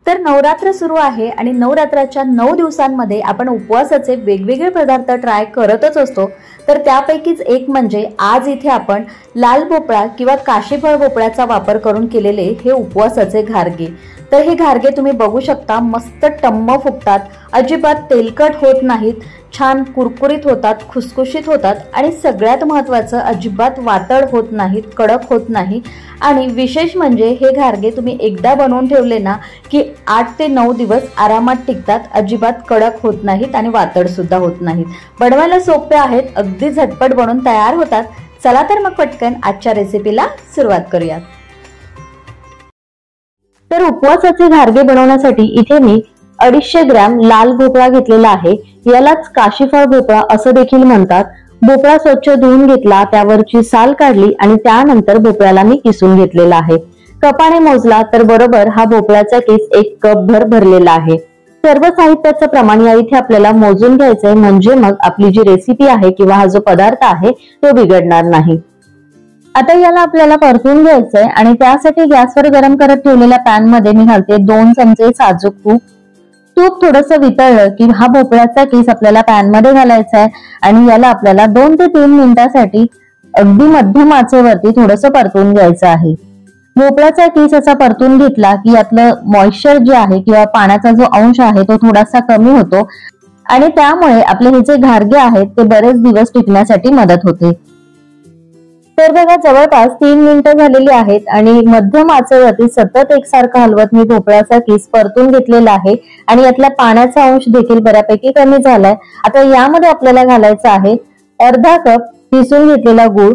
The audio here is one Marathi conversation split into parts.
तर नवरात्र सुरू आहे आणि नवरात्राच्या 9 दिवसांमध्ये आपण उपवासाचे वेगवेगळे पदार्थ ट्राय करतच असतो। तर त्यापैकीच एक म्हणजे आज इथे आपण लाल भोपळा किंवा काशीफळ भोपळ्याचा वापर करून केलेले हे उपवासाचे घारगे। तर हे घारगे तुम्ही बघू शकता, मस्त टम्म फुगतात, अजिबात तेलकट होत नाहीत, छान कुरकुरीत होतात, खुसखुशीत होतात आणि सगळ्यात महत्त्वाचं अजिबात वातड होत नाहीत, कडक होत नाही। आणि विशेष म्हणजे हे घारगे तुम्ही एकदा बनवून ठेवले ना की 8 ते 9 दिवस आरामात टिकतात, अजिबात कडक होत नाहीत आणि वातड सुद्धा होत नाहीत। बनवायला सोपे आहेत, अगदी झटपट बनून तयार होतात। चला तर मग पटकन आजच्या रेसिपीला सुरुवात करूयात। तर उपवासाचे घारगे बनवण्यासाठी इथे मी 250 ग्रॅम लाल भोपळा घेतलेला आहे। यालाच काशीफळ भोपळा असं देखील म्हणतात। भोपळा स्वच्छ धुवून घेतला, त्यावरची साल काढली आणि त्यानंतर भोपळ्याला मी किसून घेतलेला आहे। कपाने मोजला तर बरोबर हा भोपळ्याचा किस 1 कप भर भरलेला आहे। सर्व साहित्याचं प्रमाण या इथे आपल्याला मोजून घ्यायचंय, म्हणजे मग आपली जी रेसिपी आहे किंवा हा जो पदार्थ आहे तो बिघडणार नाही। आता याला आपल्याला परतून घ्यायचंय आणि त्यासाठी गॅसवर गरम करत ठेवलेल्या पॅन मध्ये मी घालते 2 चमचे साजूक तूप। तूप थोडंसं वितळलं की हा भोपळ्याचा किस आपल्याला पॅन मध्ये घालायचा आहे आणि याला आपल्याला 2 ते 3 मिनिटांसाठी अगदी मध्यम आचेवरती थोडंसं परतून घ्यायचं आहे। भोपळ्याचा किस असा परतून घेतला की यातलं मॉइश्चर जे आहे किंवा पाण्याचा जो अंश आहे तो थोडासा कमी होतो आणि त्यामुळे आपले हे जे घारगे आहेत ते बरेच दिवस टिकण्यासाठी मदत होते। तर बघा, जवळपास 3 मिनिटं झालेली आहेत आणि मध्यम आचेवरती सतत एकसारखं हलवत मी भोपळ्याचा किस परतून घेतलेला आहे आणि यातला पाण्याचा अंश देखील बऱ्यापैकी कमी झालाय। आता यामध्ये आपल्याला घालायचा आहे अर्धा कप किसून घेतलेला गूळ।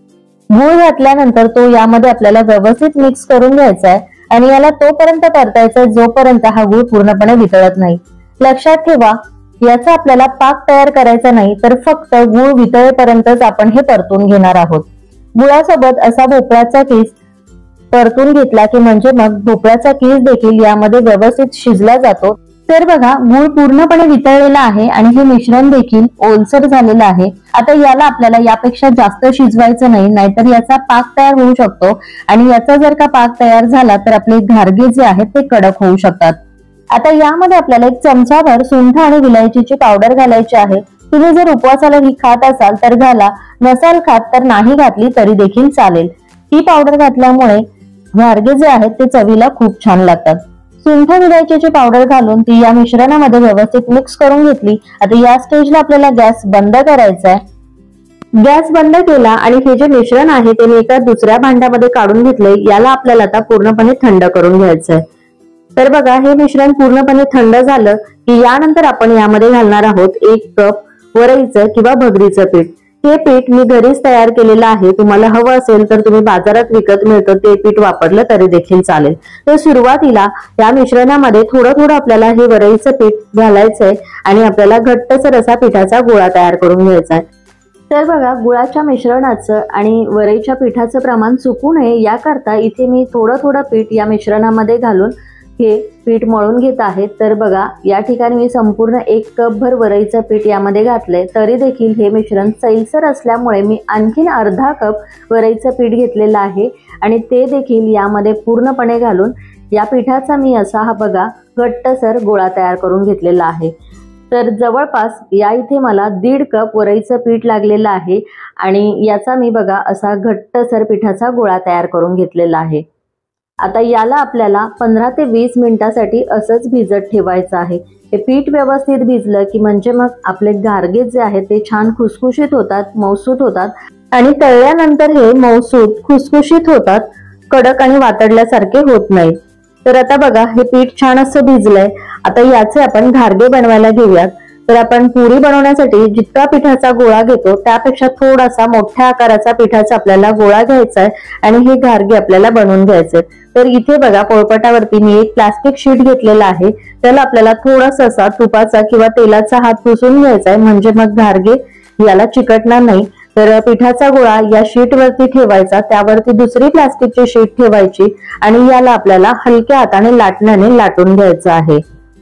गूळ घातल्यानंतर तो यामध्ये आपल्याला व्यवस्थित मिक्स करून घ्यायचा आहे आणि याला तोपर्यंत परतायचा आहे जोपर्यंत हा गूळ पूर्णपणे वितळत नाही। लक्षात ठेवा, याचा आपल्याला पाक तयार करायचा नाही, तर फक्त गूळ वितळेपर्यंतच आपण हे परतून घेणार आहोत। गुळासोबत असा भोपळ्याचा किस परतून घेतला की म्हणजे मग भोपळ्याचा किस देखील यामध्ये व्यवस्थित शिजला जातो। तर बघा, गूळ पूर्णपणे वितळलेला आहे आणि हे मिश्रण देखील ओलसर झालेलं आहे। आता याला आपल्याला यापेक्षा जास्त शिजवायचं नाही, नाहीतर याचा पाक तयार होऊ शकतो आणि याचा जर का पाक तयार झाला तर आपले घारगे जे आहेत ते कडक होऊ शकतात। आता यामध्ये आपल्याला 1 चमचाभर सुंठ आणि विलायचीची पावडर घालायची आहे। तुम्ही जर उपवासाला ही खात असाल तर घाला, नसाल खात तर नाही घातली तरी देखील चालेल। ही पावडर घातल्यामुळे घारगे जे आहेत ते चवीला खूप छान लागतात। सुंठ विलायचीची पावडर घालून ती या मिश्रणामध्ये व्यवस्थित मिक्स करून घेतली। आता या स्टेजला आपल्याला गॅस बंद करायचा आहे। गॅस बंद केला आणि हे जे मिश्रण आहे ते मी एका दुसऱ्या भांड्यामध्ये काढून घेतले। याला आपल्याला आता पूर्णपणे थंड करून घ्यायचंय। तर बघा, हे मिश्रण पूर्णपणे थंड झालं की यानंतर आपण यामध्ये घालणार आहोत 1 कप वरईचं किंवा भगरीचं पीठ। हे पीठ मी घरीच तयार केलेलं आहे, तुम्हाला हवं असेल तर तुम्ही बाजारात विकत मिळतं ते पीठ वापरलं तरी देखील चालेल। तर सुरुवातीला या मिश्रणामध्ये थोडं थोडं आपल्याला हे वरईचं पीठ घालायचंय आणि आपल्याला घट्टसर असा पिठाचा गोळा तयार करून घ्यायचा आहे। तर बघा, गुळाच्या मिश्रणाचं आणि वरईच्या पिठाचं प्रमाण चुकू नये याकरता इथे मी थोडं थोडं पीठ या मिश्रणामध्ये घालून हे पीठ मळून घेत आहे। तर बघा, या ठिकाणी मी संपूर्ण 1 कप भर वरईचं पीठ यामध्ये घातलंय, तरी देखील हे मिश्रण सैलसर असल्यामुळे मी आणखीन अर्धा कप वरईचं पीठ घेतलेलं आहे आणि ते देखील यामध्ये पूर्णपणे घालून या पिठाचा मी असा हा बघा घट्टसर गोळा तयार करून घेतलेला आहे। तर जवळपास या इथे मला 1.5 कप वरईचं पीठ लागलेलं आहे आणि याचा मी बघा असा घट्टसर पिठाचा गोळा तयार करून घेतलेला आहे। आता याला आपल्याला 15 ते 20 मिनिटांसाठी असंच भिजत ठेवायचं आहे। हे पीठ व्यवस्थित भिजलं की म्हणजे मग आपले घारगे जे आहेत ते छान खुसखुशीत होतात, मऊसूत होतात आणि तळल्यानंतर हे मऊसूत खुसखुशीत होतात, कडक आणि वातडल्यासारखे होत नाही। तर आता बघा, हे पीठ छान असं भिजलंय। आता याचे आपण घारगे बनवायला घेऊयात। तर आपण पुरी बनवण्यासाठी जितका पिठाचा गोळा घेतो त्यापेक्षा थोडासा मोठ्या आकाराचा पिठाचा आपल्याला गोळा घ्यायचा आहे आणि हे घारगे आपल्याला बनवून घ्यायचे। तर इथे बघा, पोळपाटावरती मी एक प्लास्टिक शीट घेतलेला आहे, त्याला आपल्याला थोडासा असा तुपाचा किंवा तेलाचा हात पुसून घ्यायचा आहे, म्हणजे मग घारगे याला चिकटणार नाही। तर पिठाचा गोळा या शीट वरती ठेवायचा, त्यावरती दुसरी प्लास्टिकची शीट ठेवायची आणि याला आपल्याला हलक्या हाताने लाटण्याने लाटून घ्यायचं आहे।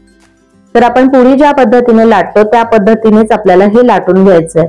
तर आपण पुरी ज्या पद्धतीने लाटतो त्या पद्धतीनेच आपल्याला हे लाटून घ्यायचंय।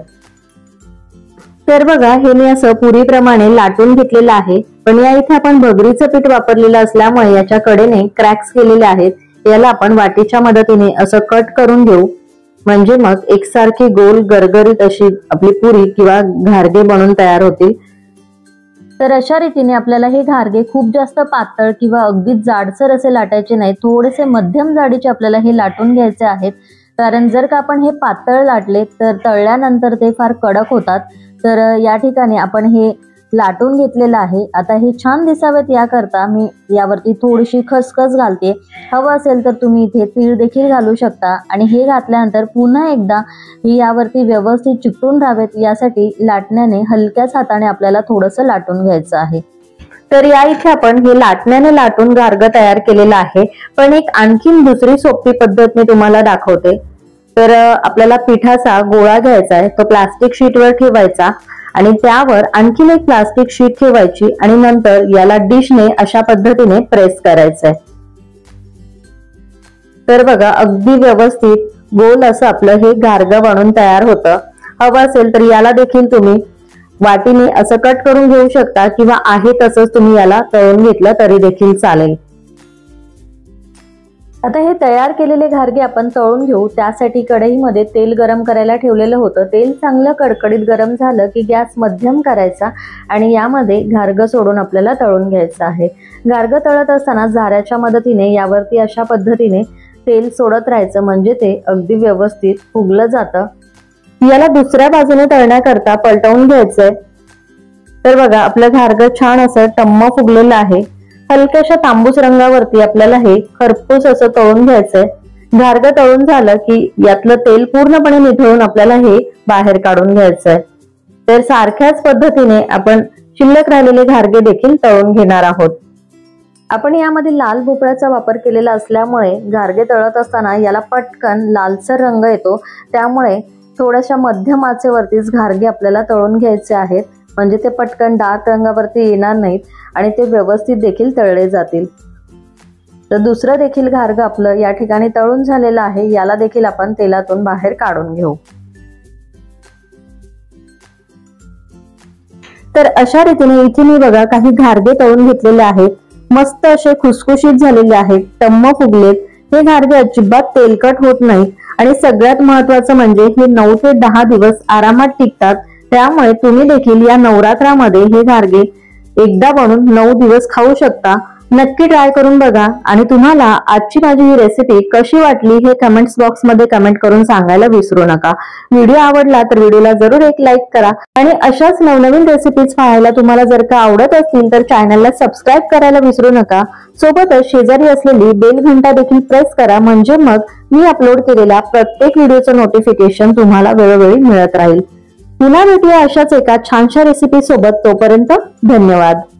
तर बघा, हे मी असं पुरीप्रमाणे लाटून घेतलेलं आहे, पण या इथे आपण भगरीचं पीठ वापरलेलं असल्यामुळे याच्या कडेने क्रॅक्स केलेले आहेत। याला आपण वाटीच्या मदतीने असं कट करून घेऊ, म्हणजे मग एकसारखी गोल गरगरीत अशी आपली पुरी किंवा घारगे बनून तयार होतील। तर अशा रीतीने आपल्याला हे घारगे खूप जास्त पातळ किंवा अगदीच जाडसर असे लाटायचे नाही, थोडेसे मध्यम जाडीचे आपल्याला हे लाटून घ्यायचे आहेत। कारण जर का आपण हे पातळ लाटले तर तळल्यानंतर ते फार कडक होतात। तर या ठिकाणी आपण हे लाटून घेतलेलं आहे। आता हे छान दिसावेत याकरता मी यावरती थोडीशी खसखस घालते। हवं असेल तर तुम्ही इथे तीळ देखील घालू शकता। आणि हे घातल्यानंतर पुन्हा एकदा ही यावरती व्यवस्थित चिकटून राहावेत यासाठी लाटण्याने हलक्याच हाताने आपल्याला थोडंसं लाटून घ्यायचं आहे। तर या इथे आपण हे लाटण्याने लाटून घारगं तयार केलेलं आहे। पण एक आणखीन दुसरी सोपी पद्धत मी तुम्हाला दाखवते। तर आपल्याला पिठाचा गोळा घ्यायचा आहे, तो प्लास्टिक शीटवर ठेवायचा आणि त्यावर आणखीन एक प्लास्टिक शीट ठेवायची आणि नंतर याला डिशने अशा पद्धतीने प्रेस करायचंय। तर बघा अगदी व्यवस्थित गोल असं आपलं हे घारगं बनून तयार होतं। हवं असेल तर याला देखील तुम्ही वाटीने असं कट करून घेऊ शकता किंवा आहे तसंच तुम्ही याला तळून घेतलं तरी देखील चालेल। आता हे तयार केलेले घारगे आपण तळून घेऊ। त्यासाठी कढईमध्ये तेल गरम करायला ठेवलेलं होतं। तेल चांगलं कडकडीत गरम झालं की गॅस मध्यम करायचा आणि यामध्ये घारगं सोडून आपल्याला तळून घ्यायचं आहे। घारगं तळत असताना झाऱ्याच्या मदतीने यावरती अशा पद्धतीने तेल सोडत राहायचं, म्हणजे ते अगदी व्यवस्थित फुगलं जातं। याला दुसऱ्या बाजूने तळण्याकरता पलटवून घ्यायचंय। तर बघा आपलं घारगं छान असं टम्म फुगलेलं आहे। हलक्याशा तांबूस रंगावरती आपल्याला हे खरपूस असं तळून घ्यायचंय। घारगं तळून झालं की यातलं तेल पूर्णपणे निथळून आपल्याला हे बाहेर काढून घ्यायचंय। तर सारख्याच पद्धतीने आपण शिल्लक राहिलेले घारगे देखील तळून घेणार आहोत। आपण यामध्ये लाल भोपळ्याचा वापर केलेला असल्यामुळे घारगे तळत असताना याला पटकन लालसर रंग येतो। त्यामुळे थोड्याशा मध्यम आचेवरतीच घारगे आपल्याला तळून घ्यायचे आहेत, म्हणजे ते पटकन डार्क रंगावरती येणार नाहीत आणि ते व्यवस्थित देखील तळले जातील। तर दुसरं देखील घारगं आपलं या ठिकाणी तळून झालेलं आहे, याला देखील आपण तेलातून बाहेर काढून घेऊ। तर अशा रीतीने इथे मी बघा काही घारगे तळून घेतलेले आहेत, मस्त असे खुसखुशीत झालेले आहेत, टम्म फुगलेत। हे घारगे अजिबात तेलकट होत नाहीत आणि सगळ्यात महत्त्वाचं म्हणजे हे 9 ते 10 दिवस आरामात टिकतात। त्यामुळे तुम्ही देखील या नवरात्रामध्ये हे घारगे एकदा बनवून 9 दिवस खाऊ शकता। नक्की ट्राय करून बघा आणि तुम्हाला आजची माझी ही रेसिपी कशी वाटली हे कमेंट्स बॉक्स मध्ये कमेंट करून सांगायला विसरू नका। व्हिडिओ आवडला तर व्हिडिओला जरूर एक लाईक करा आणि अशाच नवनवीन रेसिपीज पाहायला तुम्हाला जर का आवडत असतील तर चॅनलला सबस्क्राईब करायला विसरू नका। सोबतच शेजारी असलेली बेल घंटा देखील प्रेस करा, म्हणजे मग मी अपलोड केलेल्या प्रत्येक व्हिडिओचं नोटिफिकेशन तुम्हाला वेळोवेळी मिळत राहील। पुन्हा भेटूया अशाच एका छानशा रेसिपी सोबत। तोपर्यंत धन्यवाद।